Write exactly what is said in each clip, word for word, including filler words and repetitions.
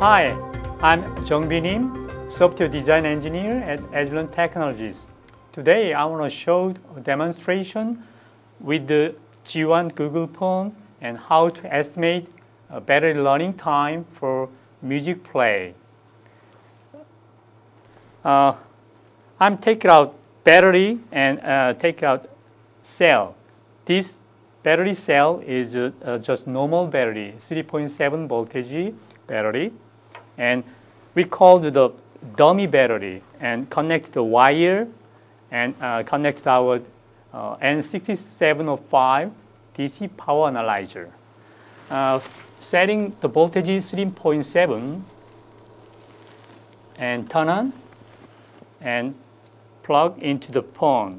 Hi, I'm Jung-bin Im, Software Design Engineer at Agilent Technologies. Today I want to show a demonstration with the G one Google phone and how to estimate a battery running time for music play. Uh, I'm taking out battery and uh, take out cell. This battery cell is uh, uh, just normal battery, three point seven voltage battery, and we called the dummy battery and connect the wire and uh, connect our uh, N sixty-seven oh five D C power analyzer. Uh, setting the voltage three point seven and turn on and plug into the phone.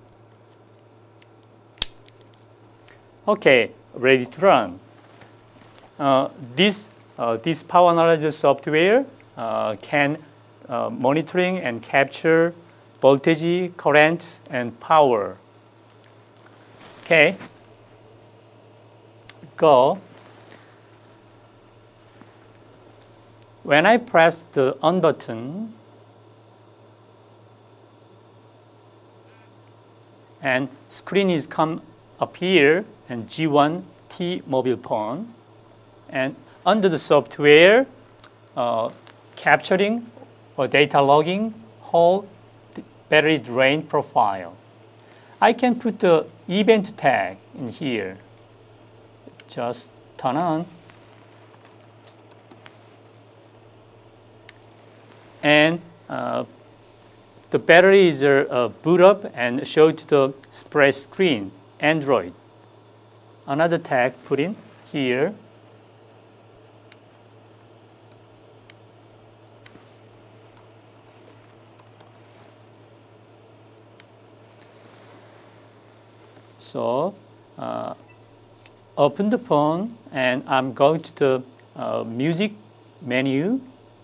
Okay, ready to run. Uh, this uh, this power analyzer software uh, can uh, monitoring and capture voltage, current, and power. Okay, go. When I press the on button, and screen is come up here and G one T mobile phone, and under the software uh, capturing or data logging whole battery drain profile. I can put the event tag in here. Just turn on and uh, the battery is uh, boot up and show to the spread screen, Android. Another tag put in here. So uh, open the phone and I'm going to the uh, music menu.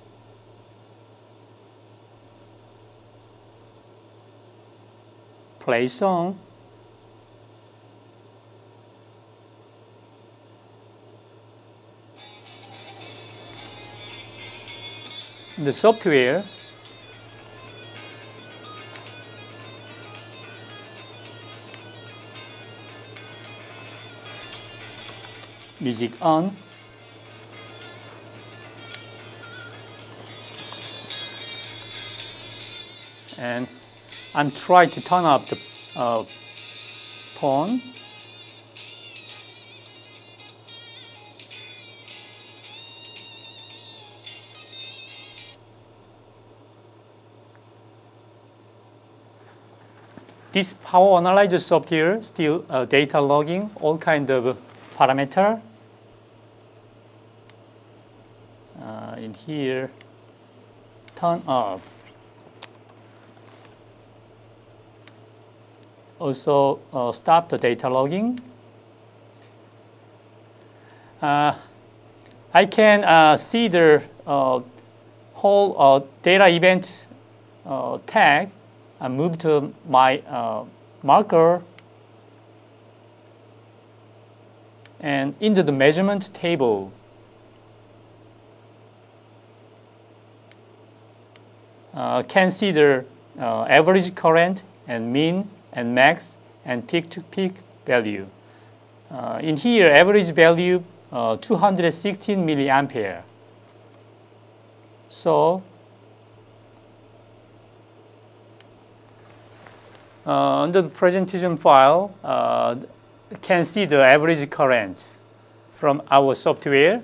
Play song. The software music on. And I'm trying to turn up the uh, phone. This power analyzer software still uh, data logging all kind of parameter. Uh, in here, turn off. Also uh, stop the data logging. Uh, I can uh, see the uh, whole uh, data event uh, tag. I move to my uh, marker and into the measurement table. Uh, can see the uh, average current and mean and max and peak-to-peak value. Uh, in here, average value uh, two hundred sixteen milliampere. So uh, under the presentation file, uh, can see the average current from our software.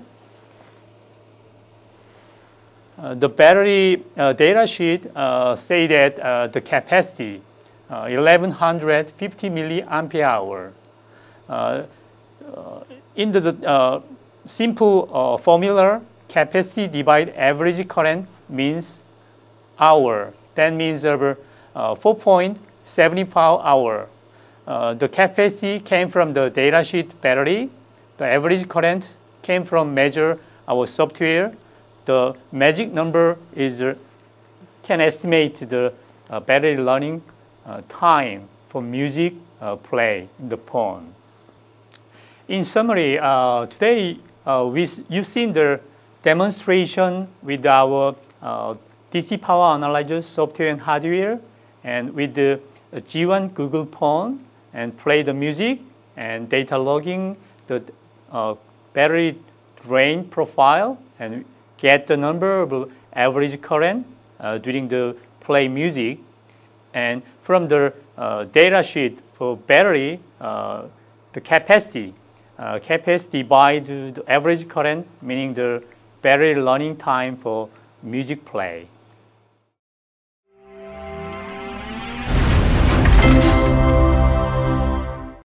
Uh, the battery uh, data sheet uh, say that uh, the capacity Uh, eleven fifty milliampere hour. Uh, uh, in the uh, simple uh, formula, capacity divide average current means hour. That means over uh, four point seven five hour. Uh, the capacity came from the data sheet battery. The average current came from measure our software. The magic number is uh, can estimate the uh, battery running Uh, time for music uh, play in the phone. In summary, uh, today uh, we, you've seen the demonstration with our uh, D C power analyzer software and hardware, and with the G one Google phone, and play the music and data logging the uh, battery drain profile, and get the number of average current uh, during the play music. And from the uh, data sheet for battery, uh, the capacity, uh, capacity by the, the average current, meaning the battery running time for music play.